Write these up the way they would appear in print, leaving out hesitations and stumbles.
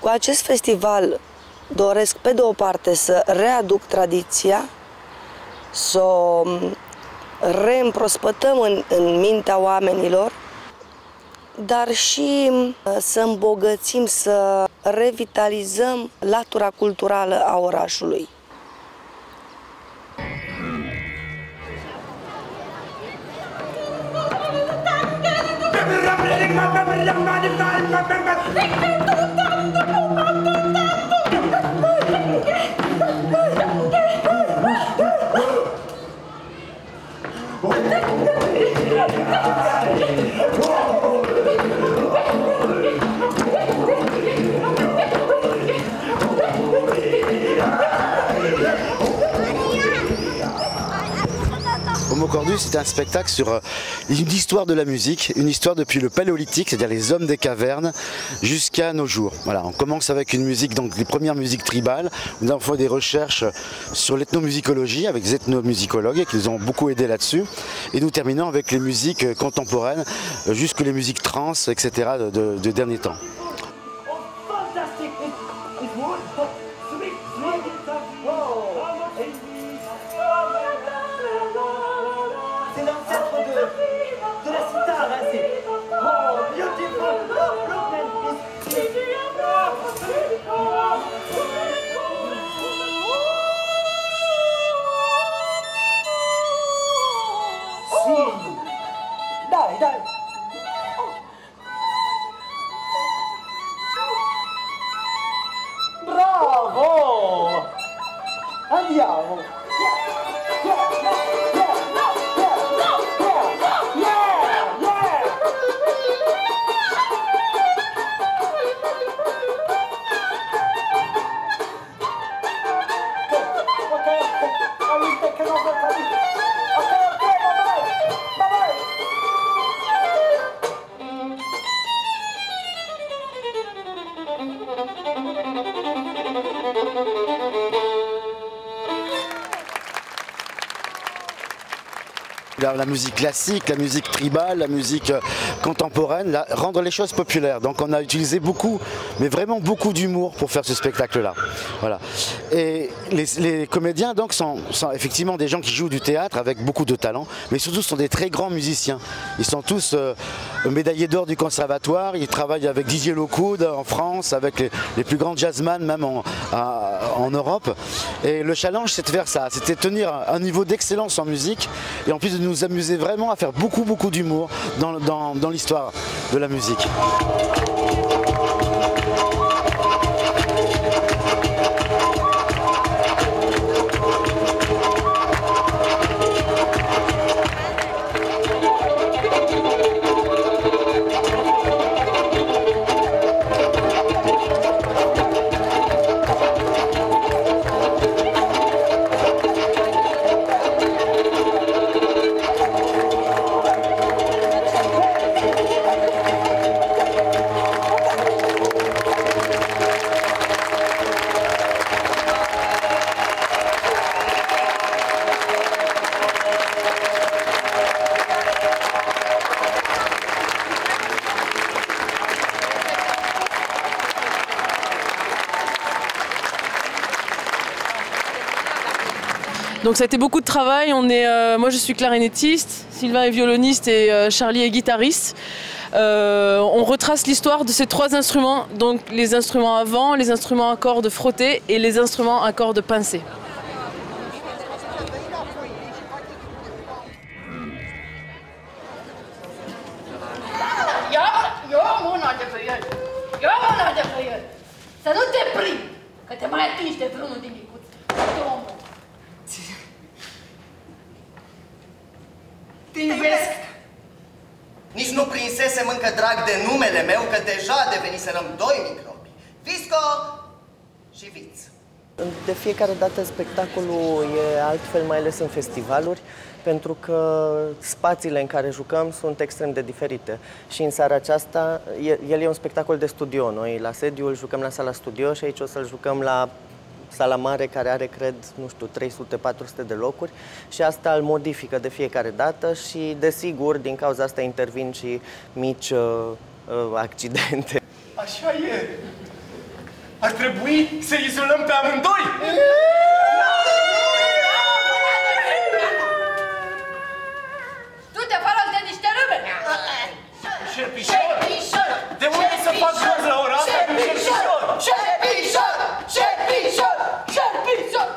Cu acest festival doresc, pe de o parte, să readuc tradiția, să o reîmprospătăm în mintea oamenilor, dar și să îmbogățim, să revitalizăm latura culturală a orașului. Homo Cordus, c'est un spectacle sur une histoire de la musique, une histoire depuis le Paléolithique, c'est-à-dire les hommes des cavernes, jusqu'à nos jours. Voilà, on commence avec une musique, donc les premières musiques tribales. Nous avons fait des recherches sur l'ethnomusicologie avec des ethnomusicologues qui nous ont beaucoup aidé là-dessus. Et nous terminons avec les musiques contemporaines, jusque les musiques trans, etc. de dernier temps. Bravo! Andiamo! La musique classique, la musique tribale, la musique contemporaine, rendre les choses populaires. Donc on a utilisé beaucoup, mais vraiment beaucoup d'humour pour faire ce spectacle-là. Voilà. Et les comédiens donc sont effectivement des gens qui jouent du théâtre avec beaucoup de talent, mais surtout sont des très grands musiciens. Ils sont tous médaillés d'or du conservatoire, ils travaillent avec Didier Lockwood en France, avec les plus grands jazzman même en Europe. Et le challenge c'est de faire ça, c'était de tenir un niveau d'excellence en musique et en plus de nous amuser vraiment à faire beaucoup d'humour dans l'histoire de la musique. Donc ça a été beaucoup de travail. Moi je suis clarinettiste, Sylvain est violoniste et Charlie est guitariste. On retrace l'histoire de ces trois instruments, donc les instruments à vent, les instruments à cordes frottées et les instruments à cordes pincées. Să nu te prind, că te mai atingi de vreunul din micuț. Te iubesc! Nici nu prinsesem încă drag de numele meu, că deja deveniserăm doi microbi. Visco și Viț. De fiecare dată spectacolul e altfel, mai ales în festivaluri, pentru că spațiile în care jucăm sunt extrem de diferite. Și în seara aceasta, el e un spectacol de studio. Noi la sediul jucăm la sala studio și aici o să-l jucăm la sala mare, care are, cred, nu știu, 300-400 de locuri. Și asta îl modifică de fiecare dată și, desigur, din cauza asta intervin și mici accidente. Așa e. Ar trebui să izolăm pe amândoi! Tu te folosi de niște râme! Șerpișor? De unde să fac rost la ora asta cu șerpișor? Șerpișor! Șerpișor! Șerpișor!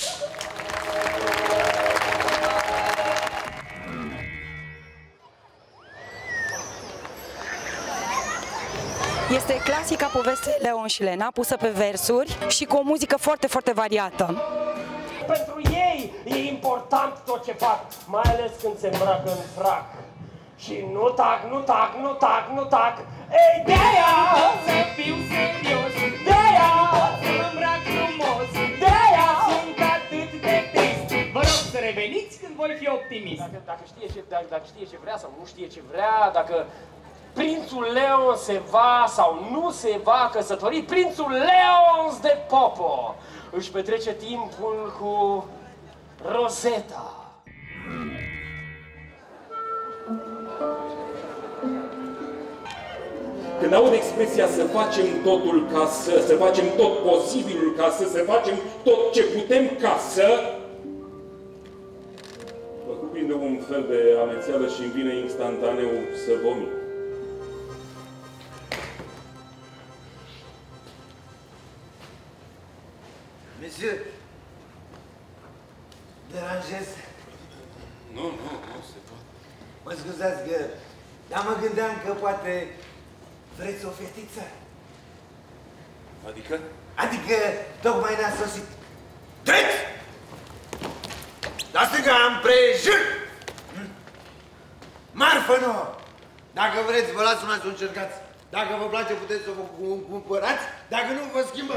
Este clasica poveste Leon și Lena, pusă pe versuri și cu o muzică foarte, foarte variată. Pentru ei e important tot ce fac, mai ales când se îmbracă în frac. Și nu tac, nu tac, nu tac, nu tac. Ei, de-aia să fiu serios, de-aia să mă îmbrac frumos, de-aia sunt atât de trist. Vă rog să reveniți când voi fi optimist. Dacă știe ce vrea sau nu știe ce vrea, dacă prințul Leon se va sau nu se va căsători, prințul Leon de Popo își petrece timpul cu Rosetta. Când aud expresia să facem totul ca să facem tot posibilul ca să facem tot ce putem ca să... Mă cuprinde un fel de amețeală și îmi vine instantaneu să vomit. Monsieur, deranjez? Nu, se poate. Mă scuzați că... Dar mă gândeam că poate vreți o fetiță? Adică? Adică tocmai ne-a sosit. Drept! La stânga împrejur! Marfă nouă! Dacă vreți, vă las una să o încercați. Dacă vă place, puteți să vă cumpărați. Dacă nu, vă schimbă.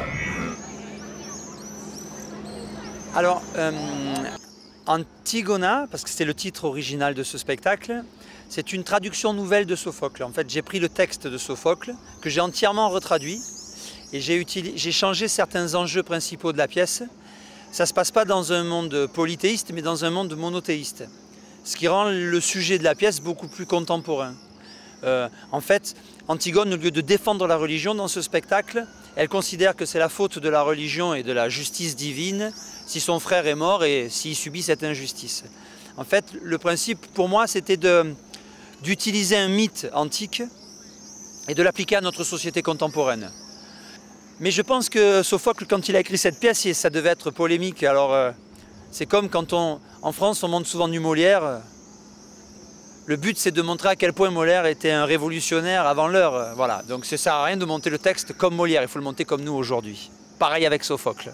Alors, Antigona, parce que c'est le titre original de ce spectacle, c'est une traduction nouvelle de Sophocle. En fait, j'ai pris le texte de Sophocle, que j'ai entièrement retraduit, et j'ai changé certains enjeux principaux de la pièce. Ça ne se passe pas dans un monde polythéiste, mais dans un monde monothéiste, ce qui rend le sujet de la pièce beaucoup plus contemporain. En fait, Antigone, au lieu de défendre la religion dans ce spectacle, elle considère que c'est la faute de la religion et de la justice divine si son frère est mort et s'il subit cette injustice. En fait, le principe pour moi, c'était d'utiliser un mythe antique et de l'appliquer à notre société contemporaine. Mais je pense que Sophocle, quand il a écrit cette pièce, ça devait être polémique. Alors, c'est comme quand en France, on monte souvent du Molière. Le but, c'est de montrer à quel point Molière était un révolutionnaire avant l'heure. Voilà. Donc, ça ne sert à rien de monter le texte comme Molière, il faut le monter comme nous aujourd'hui. Pareil avec Sophocle.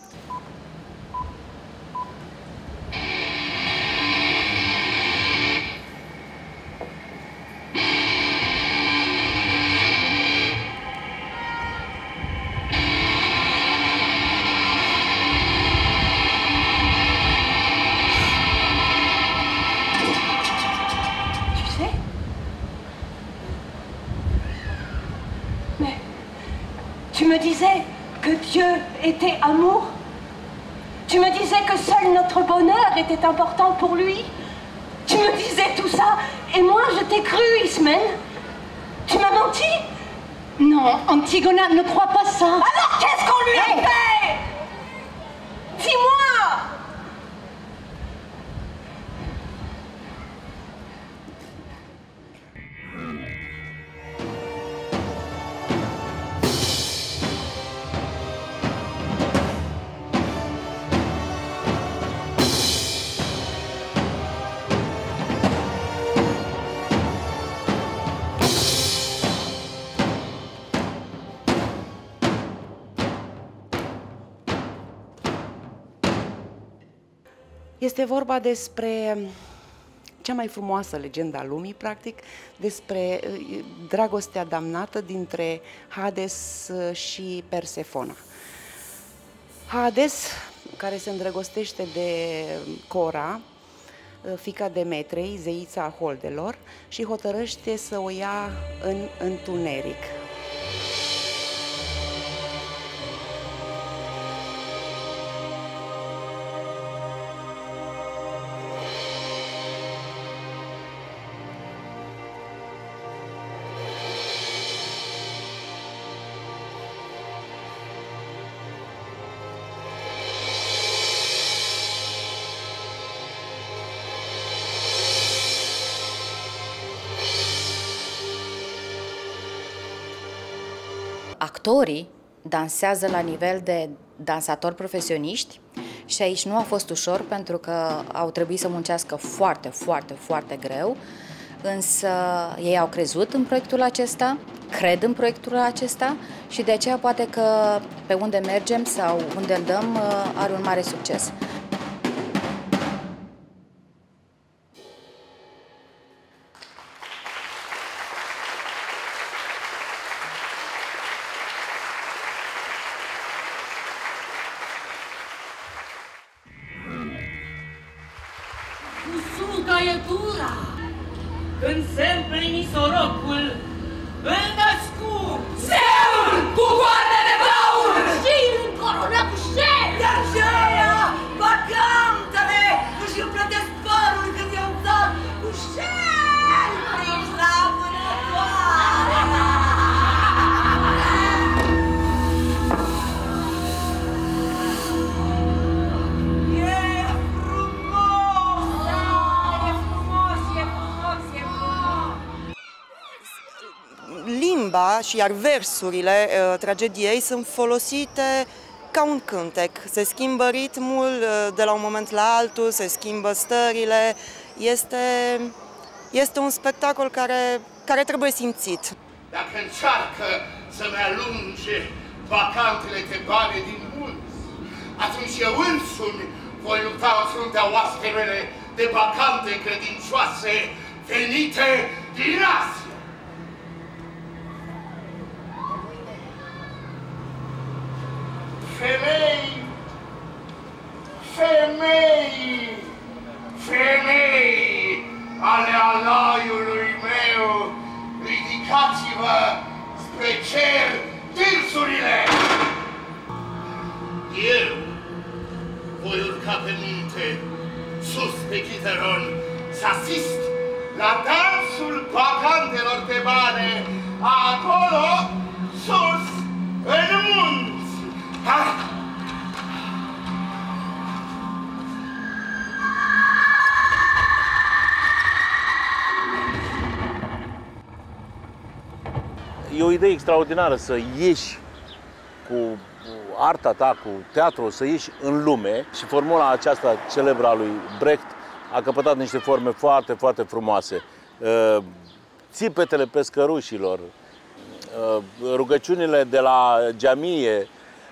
Tu me disais que Dieu était amour. Tu me disais que seul notre bonheur était important pour lui. Tu me disais tout ça, et moi je t'ai cru, Ismène. Tu m'as menti? Non, Antigona ne croit pas ça. Alors qu'est-ce qu'on lui a fait? Dis-moi! Este vorba despre cea mai frumoasă legendă a lumii, practic, despre dragostea damnată dintre Hades și Persefona. Hades, care se îndrăgostește de Cora, fiica Demetrei, zeița a holdelor, și hotărăște să o ia în întuneric. Actorii dansează la nivel de dansatori profesioniști și aici nu a fost ușor pentru că au trebuit să muncească foarte, foarte, foarte greu, însă ei au crezut în proiectul acesta, cred în proiectul acesta și de aceea poate că pe unde mergem sau unde îl dăm are un mare succes. Când se împlini sorocul, îl născu zeul cu coarne de baur și îl încorona cu șer. Iar și aia, vacantele, își împlătesc părul când i-au dat cu șer prinși la vânătoare. Limba și iar versurile tragediei sunt folosite ca un cântec. Se schimbă ritmul de la un moment la altul, se schimbă stările. Este un spectacol care trebuie simțit. Dacă încearcă să-mi alunge vacantele tebane din munți, atunci eu însumi voi lupta în fruntea oaspetele de vacante credincioase venite din Asia. Femei, femei, femei ale alaiului meu, ridicați-vă spre cer tirsurile! Eu voi urca pe munte, sus pe Chiteron, să asist la dansul vacantelor tebane, acolo, sus, în munți. E o idee extraordinară să ieși cu arta ta, cu teatru, să ieși în lume și formula aceasta celebră a lui Brecht a căpătat niște forme foarte, foarte frumoase. Țipetele pescărușilor, rugăciunile de la geamie,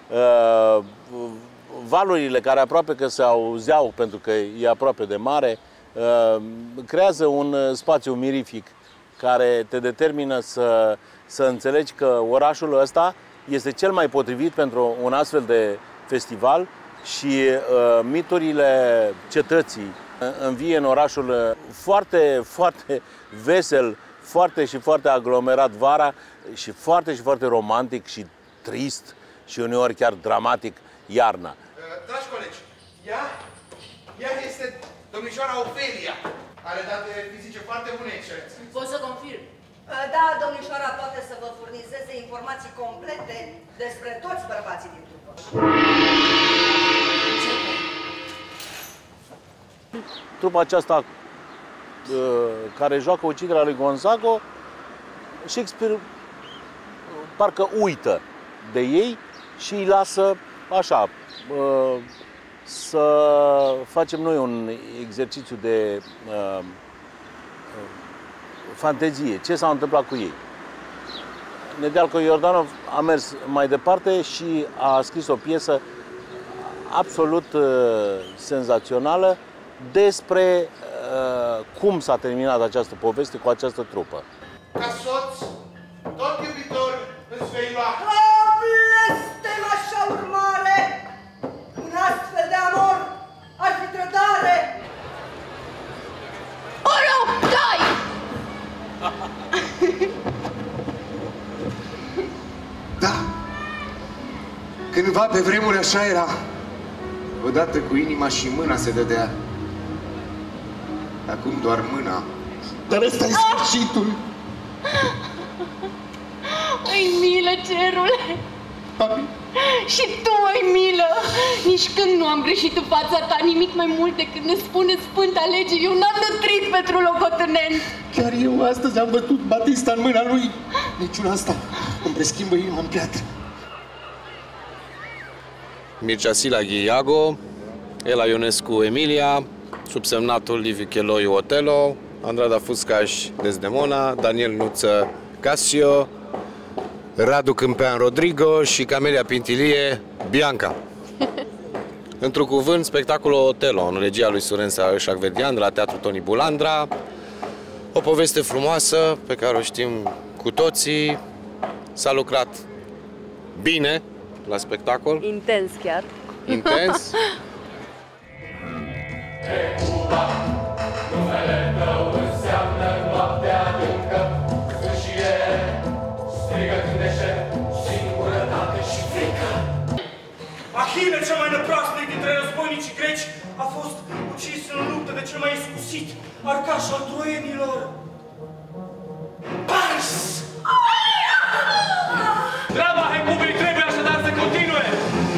valurile care aproape că se auzeau pentru că e aproape de mare, creează un spațiu mirific care te determină să înțelegi că orașul ăsta este cel mai potrivit pentru un astfel de festival și miturile cetății învie în orașul foarte, foarte vesel, foarte și foarte aglomerat vara și foarte romantic și trist și uneori chiar dramatic iarna. Dragi colegi, ea este domnișoara Ofelia. Are date fizice foarte bune, excelență. Pot să confirm. Da, domnișoara poate să vă furnizeze informații complete despre toți bărbații din trupă. Trupa aceasta care joacă uciderea lui Gonzago, Shakespeare parcă uită de ei și îi lasă așa, să facem noi un exercițiu de fantezie. Ce s-a întâmplat cu ei? Nedealco Iordanov a mers mai departe și a scris o piesă absolut senzațională despre cum s-a terminat această poveste cu această trupă. Ca soț, tot iubitor, îți vei lua. Blestem așa urmare! Un astfel de amor ar fi trădare! O rog, dai! Da, cândva pe vremuri așa era. Odată cu inima și mâna se dădea. Acum doar mâna. Dar ăsta e sfârșitul. Ai milă, cerule! Și tu ai milă! Nici când nu am greșit în fața ta nimic mai mult decât ne spune Sfânta Lege. Eu n-am nutrit pentru locotenent. Chiar eu astăzi am văzut Batista în mâna lui. Niciuna asta. îmi preschimbă inima în piatră. Mircea Silaghi Iago, Ela Ionescu Emilia, subsemnatul Liviu Cheloiu Otelo, Andrada Fuscaș Desdemona, Daniel Nuță Casio, Radu Câmpean Rodrigo și Camelia Pintilie Bianca. Într-un cuvânt, spectacolul Otelo, în regia lui Suren Șacverdian, de la Teatrul Toni Bulandra. O poveste frumoasă pe care o știm cu toții. S-a lucrat bine la spectacol. Intens chiar. Intens. Numele tău înseamnă noapte adâncă, sfârșie, strigă când deșert, singurătate și frică. Ahile, cel mai năprasnic dintre războinicii greci, a fost ucis în luptă de cel mai iscusit arcaș al troienilor. Pars! Drama Hecubei trebuie așadar să continue!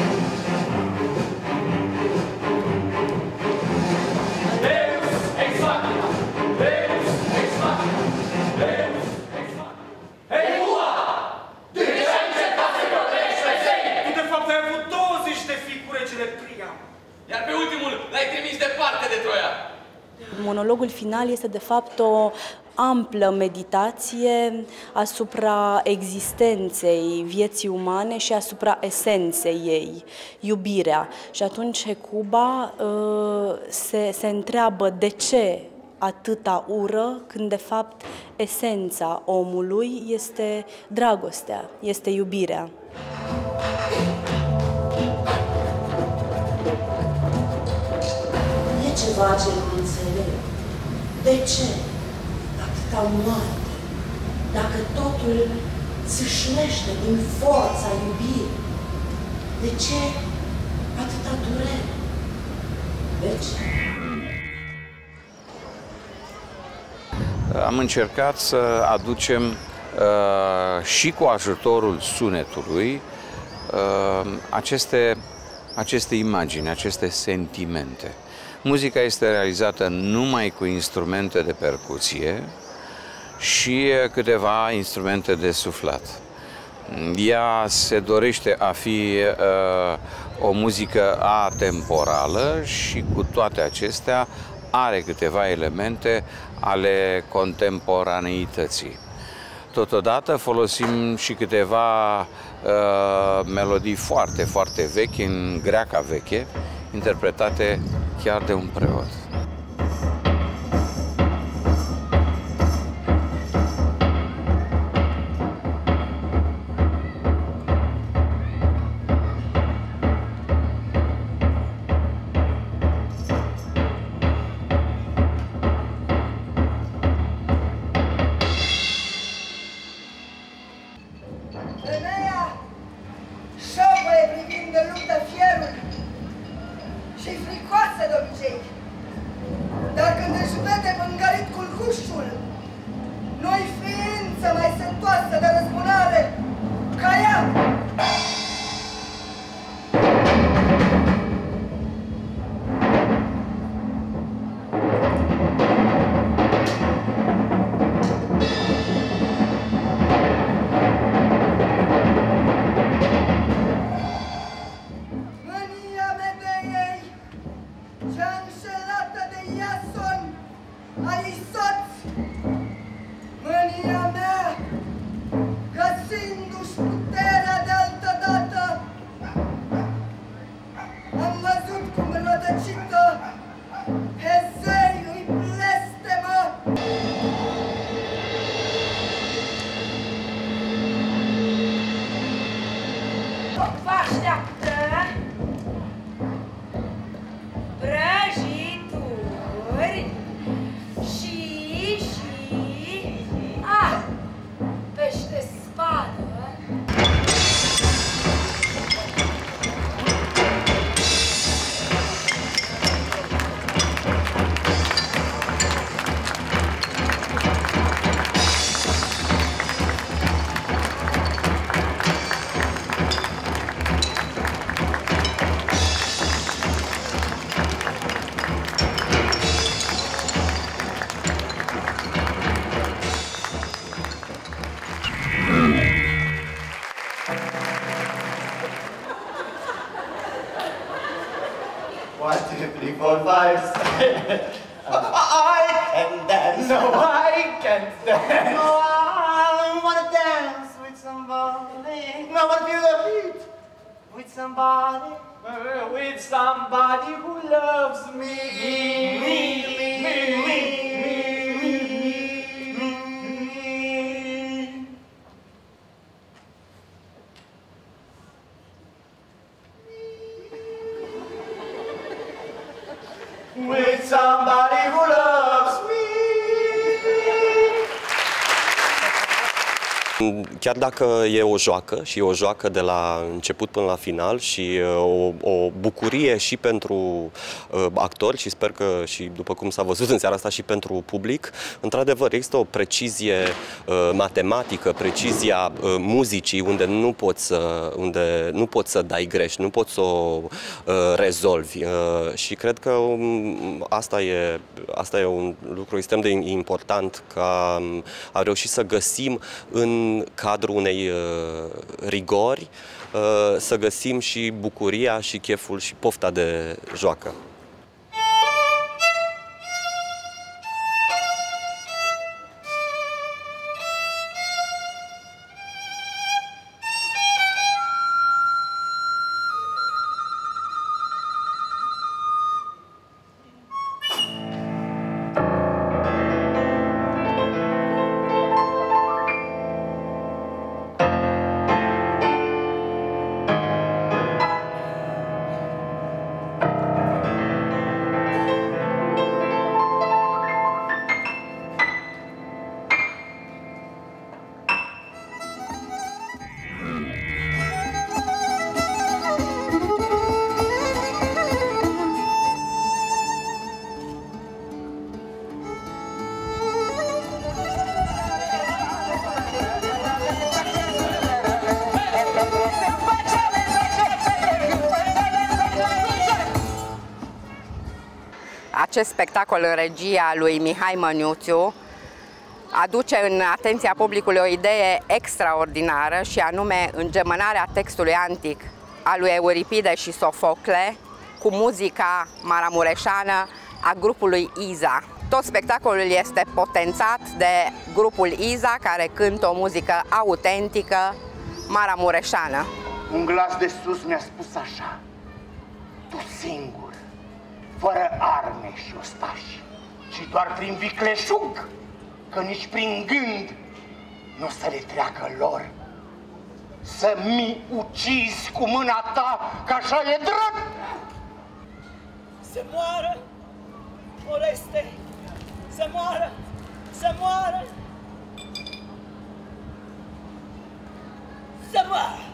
Deus ex machina! Deus ex machina! Deus ex machina! Hecua! De ce ai încercat să protești pe zei? Tu de fapt ai avut 20 de fii cu regele Priam. Iar pe ultimul l-ai trimis departe de Troia. Monologul final este de fapt o amplă meditație asupra existenței vieții umane și asupra esenței ei, iubirea. Și atunci Hecuba se întreabă de ce atâta ură, când de fapt esența omului este dragostea, este iubirea. E ceva ce nu înțeleg. De ce atâta moarte, dacă totul țâșnește din forța iubirii? De ce atâta durere? De ce? Am încercat să aducem și cu ajutorul sunetului aceste imagini, aceste sentimente. Muzica este realizată numai cu instrumente de percuție și câteva instrumente de suflat. Ea se dorește a fi o muzică atemporală și cu toate acestea are câteva elemente ale contemporaneității. Totodată folosim și câteva melodii foarte, foarte vechi, în greaca veche, interpretate chiar de un preot. Femeia șovăie privind de luptă fierul și fricoasă de obicei. Dar când își vede mângărit culcușul, nu-i ființă mai sătoasă de răzbunare ca ea. Mânia Medeei, cea înșelată de Iason, a ei soț. Mânia mea, găsindu-și puterea de altădată, am văzut cum rădăcită Hezei îi blestemă. Vă așteaptă prăjituri și vibes. I can dance. No, I can't dance. No, I wanna dance with somebody. No, I wanna feel the heat with somebody. With somebody who loves me. With somebody who loves me. Chiar dacă e o joacă și e o joacă de la început până la final și o bucurie și pentru actori și sper că și după cum s-a văzut în seara asta și pentru public, într-adevăr există o precizie matematică, precizia muzicii unde nu poți să dai greș, nu poți să o rezolvi și cred că asta e un lucru extrem de important, că a reușit să găsim în cadrul unei rigori, să găsim și bucuria și cheful și pofta de joacă. Acest spectacol în regia lui Mihai Măniuțiu aduce în atenția publicului o idee extraordinară și anume îngemănarea textului antic al lui Euripide și Sofocle cu muzica maramureșană a grupului Iza. Tot spectacolul este potențat de grupul Iza, care cântă o muzică autentică maramureșană. Un glas de sus mi-a spus așa: tu singur, fără arme și ostași, ci doar prin vicleșug, că nici prin gând nu o să le treacă lor. Să mi ucizi cu mâna ta, că așa e drept! Să moară, Oreste! Să moară! Să moară! Să moară!